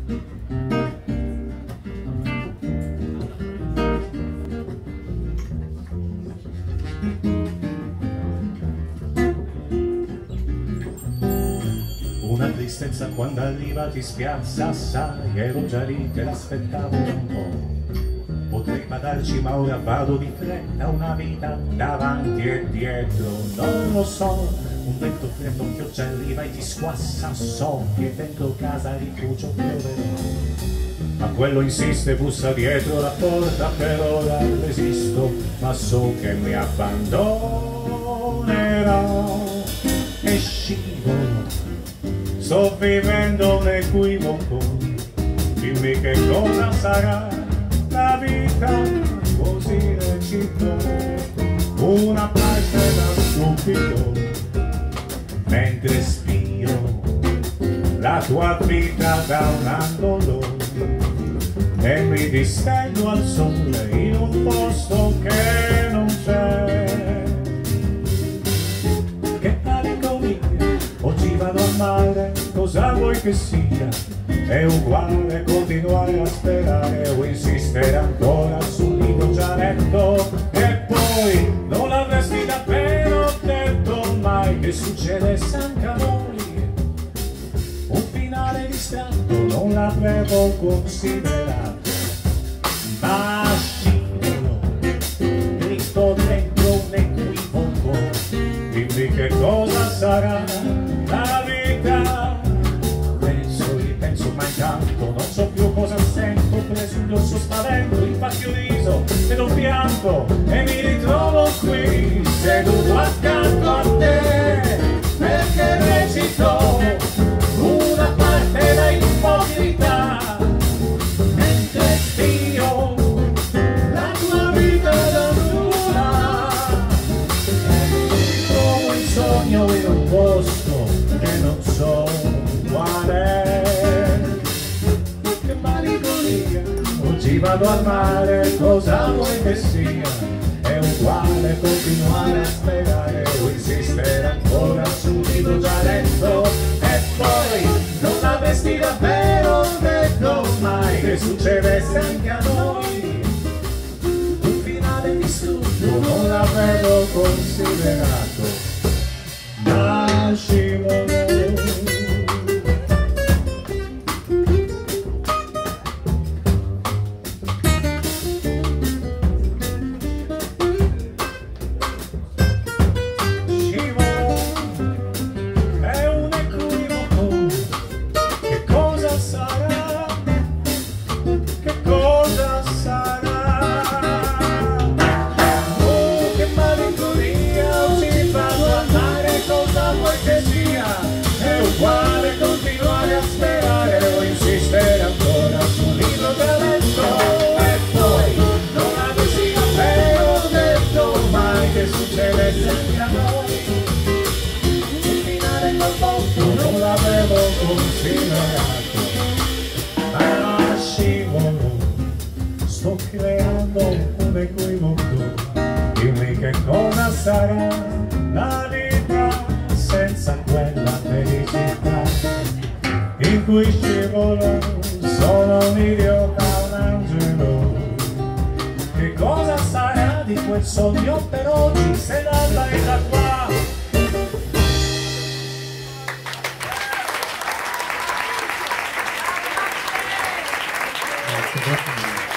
Una tristezza quando arriva ti spiazza, sai, ero già lì che l'aspettavo da un po'. Potrei badarci ma ora vado di fretta, una vita davanti e dietro, non lo so. Un vento freddo che arriva e ti squassa, so che dentro casa rifugio pioverò. Ma quello insiste, bussa dietro la porta, per ora resisto, ma so che mi abbandonerò e scivolo. Sto vivendo un equivoco, dimmi che cosa sarà la vita così reciproco, una parte da stupido, mentre spio la tua vita da un angolo e mi distendo al sole in un posto che non c'è. Che malinconia, oggi vado al mare, cosa vuoi che sia? È uguale continuare a sperare o insistere ancora sul nido già letto. E poi non l'avresti davvero detto mai che succedesse anche a noi. Un finale distratto non l'avevo considerato, ma scivolo dritto dentro un equivoco. Dimmi che cosa sarà la vita. Penso ma intanto non so più cosa sento, preso un grosso spavento, infatti ho riso ed ho pianto e mi ritrovo qui seduto accanto a te, perché recito una parte da immobilità mentre spio la tua vita da sola e mi trovo in sogno in un posto che non so qual è. Che malinconia, oggi vado al mare, cosa vuoi che sia? È uguale continuare a sperare o insistere ancora sul nido già letto. E poi non l'avresti davvero detto mai che succedesse anche a noi. Un finale distrutto non l'avevo considerato, ma scivolo. Uguale continuare a sperare o insistere ancora sul nido già letto. E poi non avresti davvero detto mai che succedesse anche a noi. Un finale col botto non l'avevo considerato, ma scivolo, sto creando un equivoco. Dimmi che cosa sarà la vita senza quella felicità in cui scivolo, sono un idiota, un angelo. Che cosa sarà di quel sogno per oggi se l'alba è da qua? Grazie.